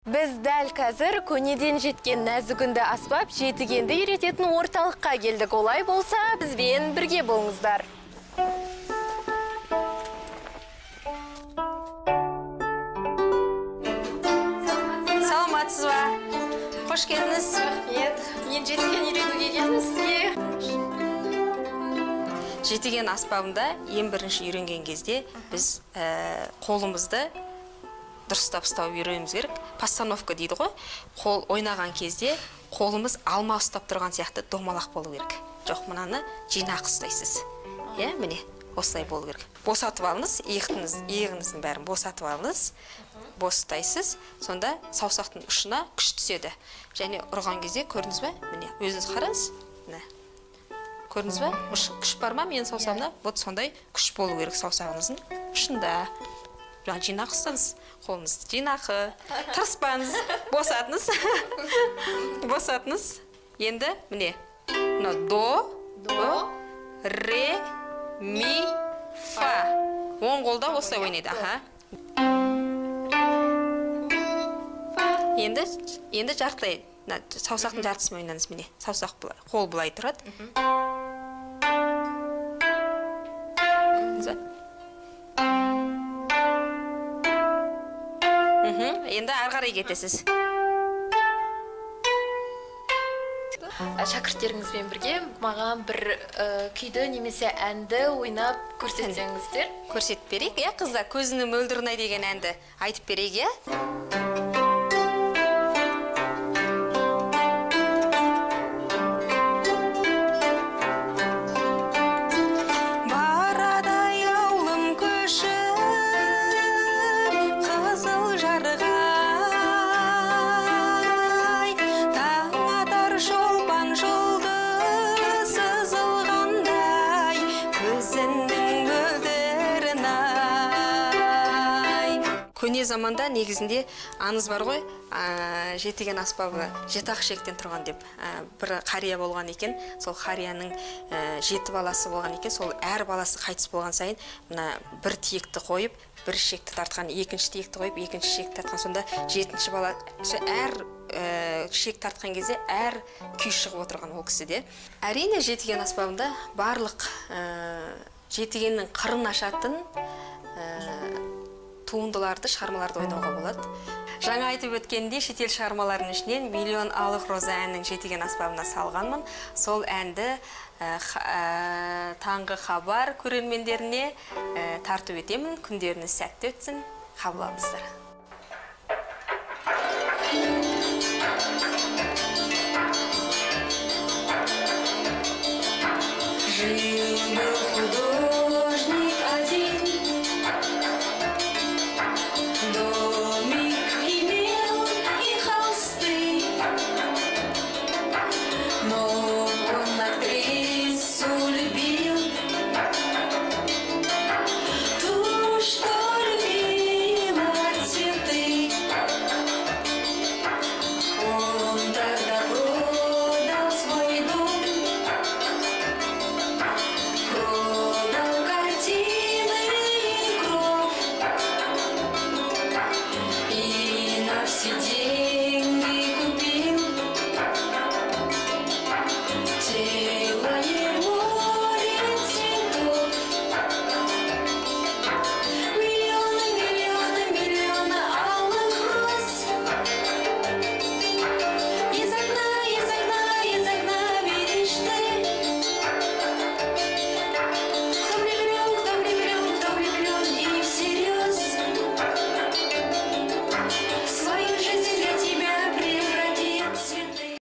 Біз дәл қазір көнеден жеткен нәзігінді аспап жетігенді үйрететін орталыққа келдік. Олай болса, бізбен бірге болыңыздар. Саламатсыз ба? Қош келдіңіз. Рахмет. Мен жетіген үйретуге келдім сізге. Жетіген аспабында ең бірінші үйренген кезде біз қолымызды дұрыстап ұстап үйренуіміз керек. Постановка дейді ғой. Қол ойнаған кезде қолымыз алма ұстап тұрған сияқты домалақ болу керек. Жоқ, мынаны жинақ ұстайсыз. Иә, міне, осылай болу керек. Босатып алыңыз, иығыңыздың бәрін босатып алыңыз. Бос ұстайсыз, сонда саусақтың ұшына күш түседі. Және ұрған кезде көрдіңіз бе? Міне, өзіңіз қараңыз. Міне. Көрдіңіз бе? Күш бар ма менің саусағымда? Вот сондай күш болу керек саусағыңыздың ұшында. Жинақ ұстаңыз, қолыңыз жинақы, тырыспаңыз, босатыңыз. Босатыңыз. Енді міне, до, ре, ми, фа. Оң қолда осылай ойнайды. Енді жартылай, саусақтың жартысын ойнаңыз міне. Саусақ былай, қол былай тұрады. Енді арғарай кетесіз. Шәкірттеріңізбен бірге маған бір күйді немесе әнді ойнап көрсетсеңіздер. Көрсетіп берейік, иә, қыздар, көзінің мөлдірнай деген әнді айтып берейік, иә? Көне заманда негізінде аңыз бар ғой, жетіген аспабы жетақ шектен тұрған деп бір қария болған екен. Сол қарияның 7 баласы болған екен. Сол әр баласы қайтыс болған сайын бір тиекті қойып, бір шекті тартқан, екінші тиекті қойып, екінші шекті тартқан. Сонда 7-ші бала әр шек тартқан кезде әр күй шығып отырған ол кісіде. Әрине жетіген аспабында барлық жетігеннің қырын ашатын туындыларды, шығармаларды ойнауға болады. Жаңа айтып өткенде шетел шығармаларының ішінен «Миллион алық роза» әннің жетіген аспабына салғанмын. Сол әнді таңғы хабар көрермендеріне тарту етемін. Күндеріңіз сәтті өтсін. Қабыл алыңыздар. Сиди.